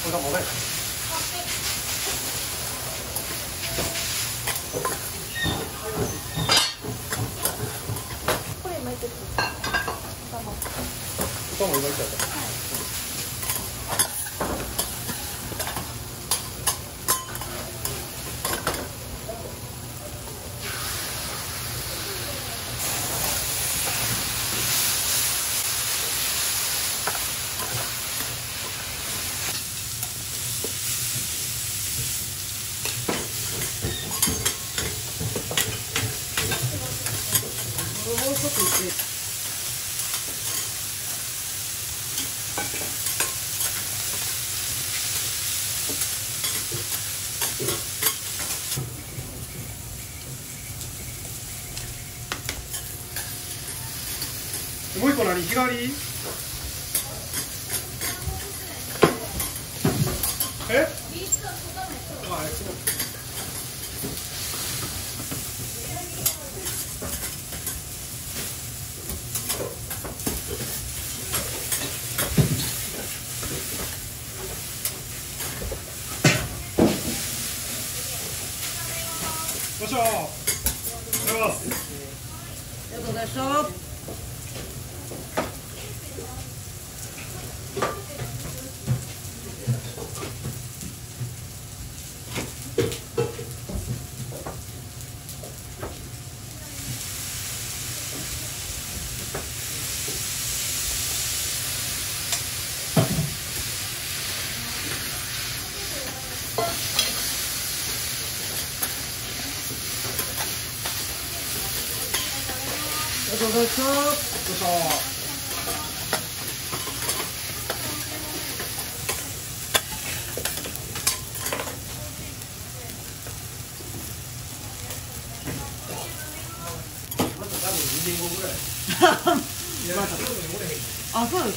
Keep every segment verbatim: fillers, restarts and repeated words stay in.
れがもがい。 これ巻いてく。 豚も今いっちゃうか。 もうちょっといって。 もう一個何？日替わり？え？あ、そう。よっしゃー。ありがとうございます。 ありがとうございました。ありがとうございました。 よっしゃー。 あ、そうです。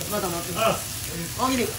まだ待ってます。大喜利。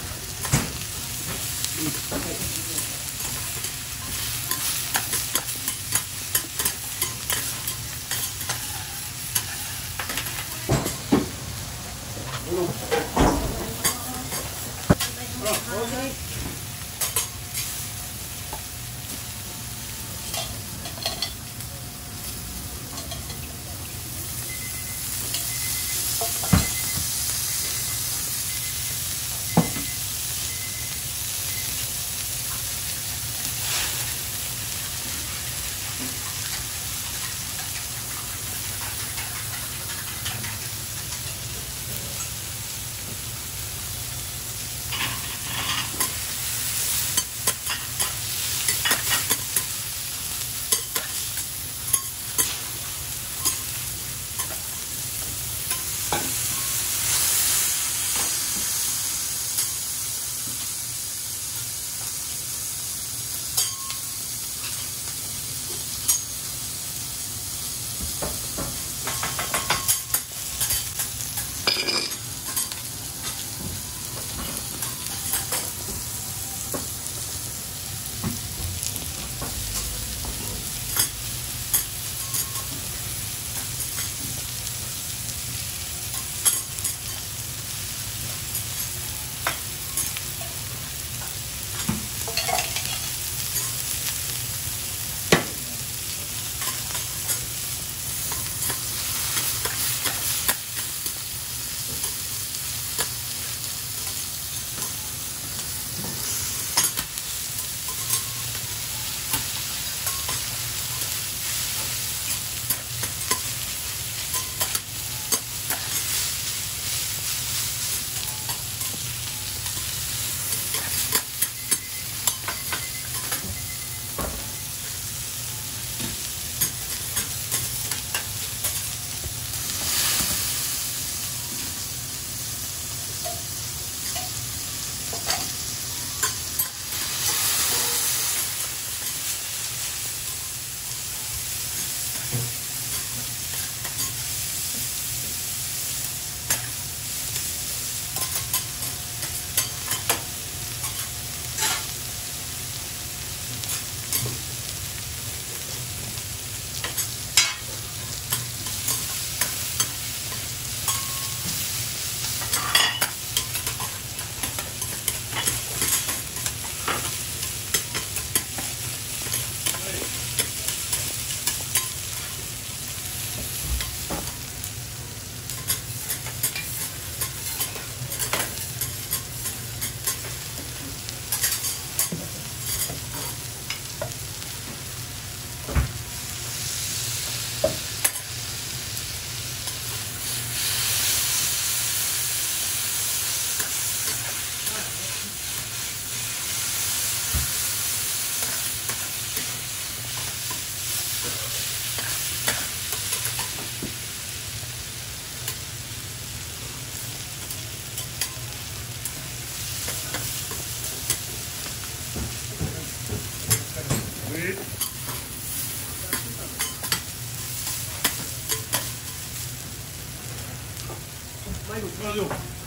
前の使うよ。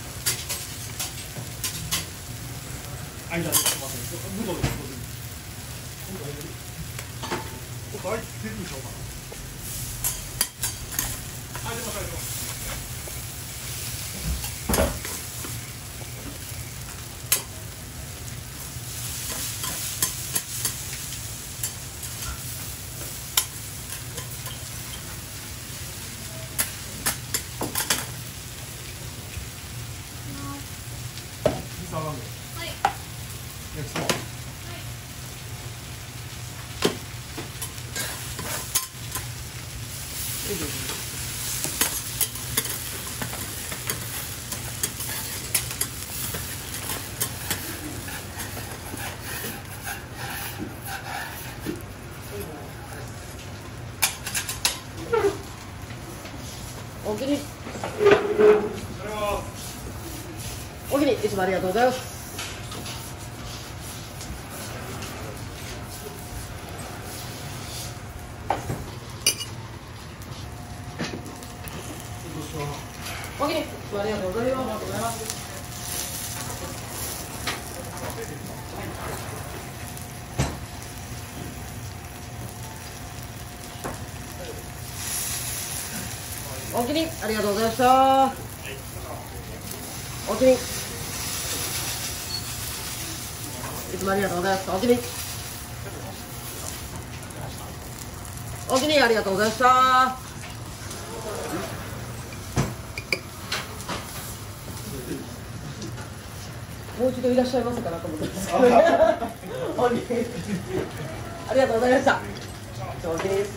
間です。すみません。向こうで。ここあいつ出るでしょうか。あ、出ます、出ます。はい。焼きそば。はい。 お気にお気にいつもありがとうございます。お気にいつもありがとうございます。お気にありがとうございました。お気にいつもありがとうございます。お気にお気にありがとうございました。もう一度いらっしゃいますかなと思ってますけどね。お気にありがとうございました。お気に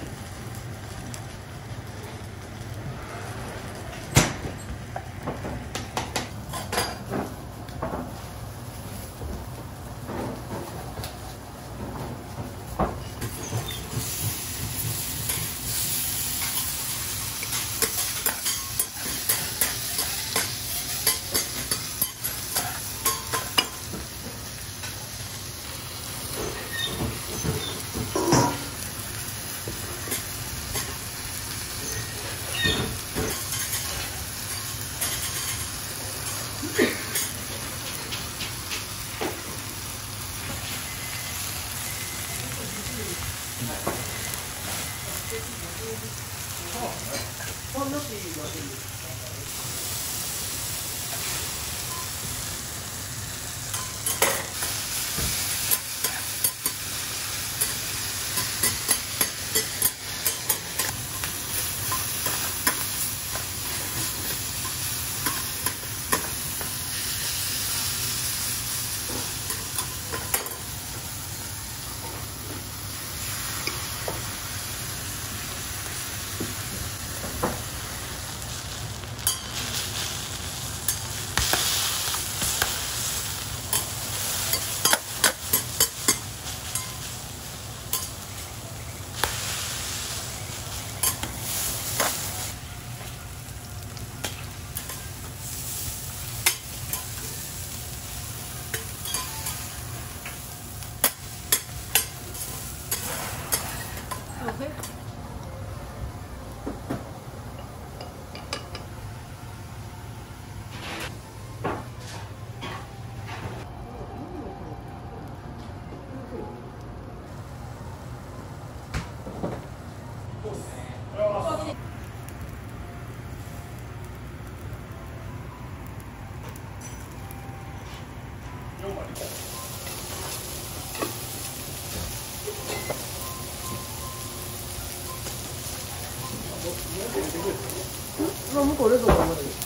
まあ向こう冷蔵庫ありますよ。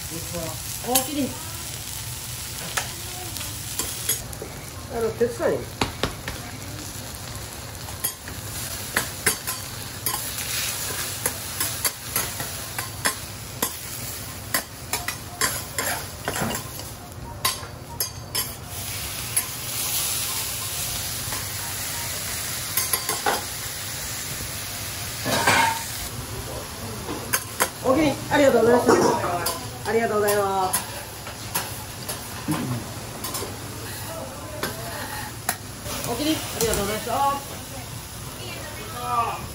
おおきに。あの手伝い。おおきに。ありがとうございました。ありがとうございます。おおきに。ありがとうございました。